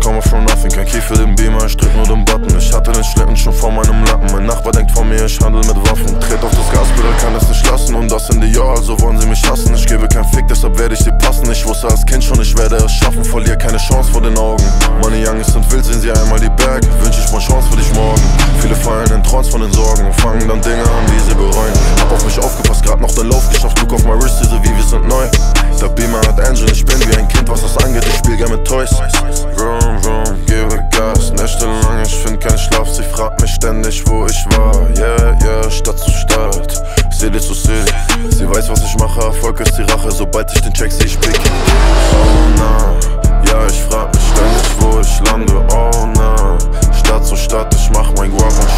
komme from nothing, kein Key für den Beamer, ich drück nur den Button. Ich hatte den Schlitten schon vor meinem Lappen. Mein Nachbar denkt von mir, ich handel mit Waffen. Tret auf das Gaspedal, kann es nicht lassen. Und das in die Jahr, also wollen sie mich hassen. Ich gebe kein Fick, deshalb werde ich sie passen. Ich wusste als Kind schon, ich werde es schaffen. Verliere keine Chance vor den Augen. Meine Youngins sind wild, sehen sie einmal die Berg. Wünsch ich mal Chance für dich morgen. Viele fallen in Trance von den Sorgen und fangen dann Dinge an, die sie bereuen. Hab auf mich aufgepasst, grad noch den Lauf geschafft. Look auf my wrist, diese wie wir sind neu. Der Beamer hat Engine, ich bin wie ein Kind, was das angeht. Ich spiel gern mit Toys. Vroom, vroom, gebe Gas, nächtelang, ich find keinen Schlaf. Sie fragt mich ständig, wo ich war. Yeah, yeah, Stadt zu Stadt, City zu City. Sie weiß, was ich mache, Erfolg ist die Rache. Sobald ich den Check sehe, ich pick. Oh na, ja, ich frag mich ständig, wo ich lande. Oh na, Stadt zu Stadt, ich mach mein Guap und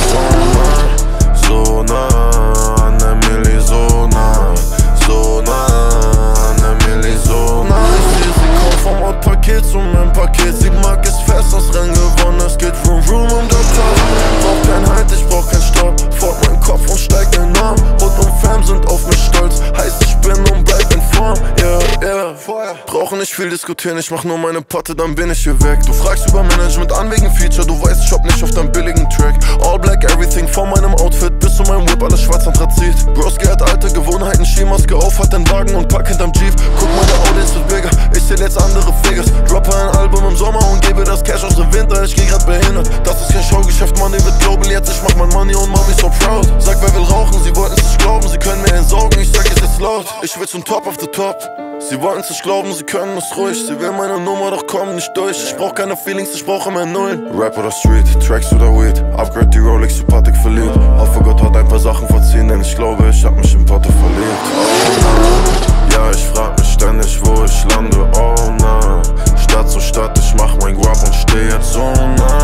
stehe so nah, an der Milli, so nah, so nah, an der Milli, so nah. Ich seh, sie kommt vom Ort-Paket zu meinem Paket. Sie mag es fest, das Rennen gewonnen, es geht vroom vroom um das Tor. Brauch kein Halt, ich brauch kein Stopp. Fort mein Kopf und steigt enorm. Rund um Fam sind auf mich stolz. Heißt, ich bin und bleib in Form. Yeah, yeah. Brauche nicht viel diskutieren, ich mach nur meine Patte, dann bin ich hier weg. Du fragst über Management an wegen Feature, du weißt, ich hab nicht auf deinem billigen Track. All black, everything, von meinem Outfit bis zu meinem Whip, alles schwarz Anthrazit. Broski hat alte Gewohnheiten, Skimaske auf, hat den Wagen und pack hinterm Jeep. Guck, meine Audience wird bigger, ich zähl jetzt andere Figures. Droppe ein Album im Sommer und gebe das Cash aus dem Winter, ich geh grad behindert. Das ist kein Showgeschäft, Money wird global, jetzt ich mach mein Money und Mami so proud. Sag, wer will rauchen, sie wollten es nicht glauben, sie können mir entsorgen, ich sag es jetzt laut. Ich will zum Top of the Top. Sie wollten es nicht glauben, sie können es ruhig. Sie will meine Nummer, doch kommen nicht durch. Ich brauch keine Feelings, ich brauche mehr Nullen. Rap oder Street, Tracks oder Weed. Upgrade die Rolex, Sympathik verliebt. Hoffe Gott hat ein paar Sachen verziehen, denn ich glaube, ich hab mich im Potte verliebt. Oh na, ja, ich frag mich ständig, wo ich lande. Oh na, Stadt zu Stadt, ich mach mein Guap und steh jetzt so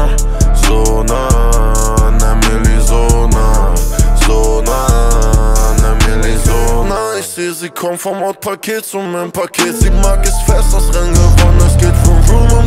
nah, an der Milli, so nah, so nah, an der Milli, so nah. Ich sehe, sie kommt vom Ort-Paket zu meinem Paket. Sie mag es fest, das Rennen gewonnen, es geht vroom vroom.